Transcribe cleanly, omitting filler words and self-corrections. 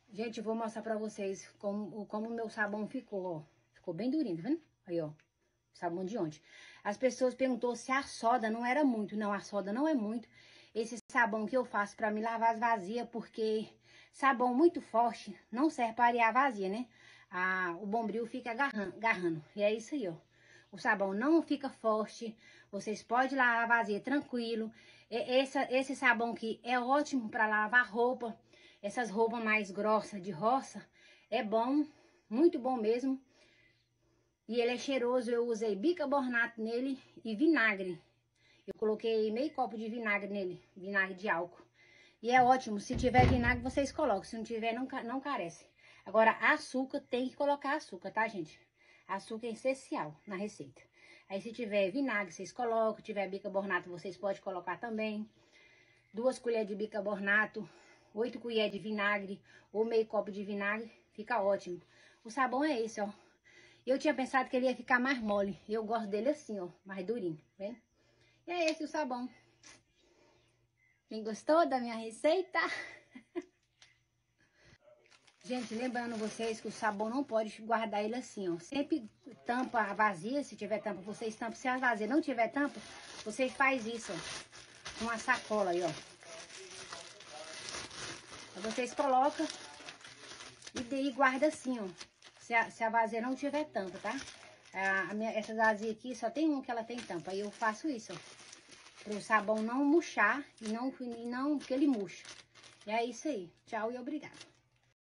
Gente, eu vou mostrar pra vocês como o meu sabão ficou, ó. Ficou bem durinho, tá vendo? Aí, ó. Sabão de ontem. As pessoas perguntou se a soda não era muito. Não, a soda não é muito. Esse sabão que eu faço pra me lavar as vazias, porque sabão muito forte não serve pra arear a vazia, né? O bombril fica agarrando. E é isso aí, ó. O sabão não fica forte. Vocês podem lavar a vazia tranquilo. Esse sabão aqui é ótimo pra lavar roupa. Essas roupas mais grossas de roça. É bom, muito bom mesmo. E ele é cheiroso, eu usei bicarbonato nele e vinagre. Eu coloquei meio copo de vinagre nele, vinagre de álcool. E é ótimo, se tiver vinagre vocês colocam, se não tiver não carece. Agora açúcar, tem que colocar açúcar, tá gente? Açúcar é essencial na receita. Aí se tiver vinagre vocês colocam, se tiver bicarbonato vocês podem colocar também. 2 colheres de bicarbonato, 8 colheres de vinagre ou meio copo de vinagre, fica ótimo. O sabão é esse, ó. Eu tinha pensado que ele ia ficar mais mole. Eu gosto dele assim, ó, mais durinho, tá vendo? E é esse o sabão. Quem gostou da minha receita? Gente, lembrando vocês que o sabão não pode guardar ele assim, ó. Sempre tampa a vazia, se tiver tampa, vocês tampam. Se a vazia não tiver tampa, vocês fazem isso, ó. Uma sacola aí, ó. Aí vocês colocam e guarda assim, ó. Se a vazia não tiver tampa, tá? Essa vazia aqui só tem um que ela tem tampa. Aí eu faço isso, ó. Para o sabão não murchar e não que ele murcha. E é isso aí. Tchau e obrigada.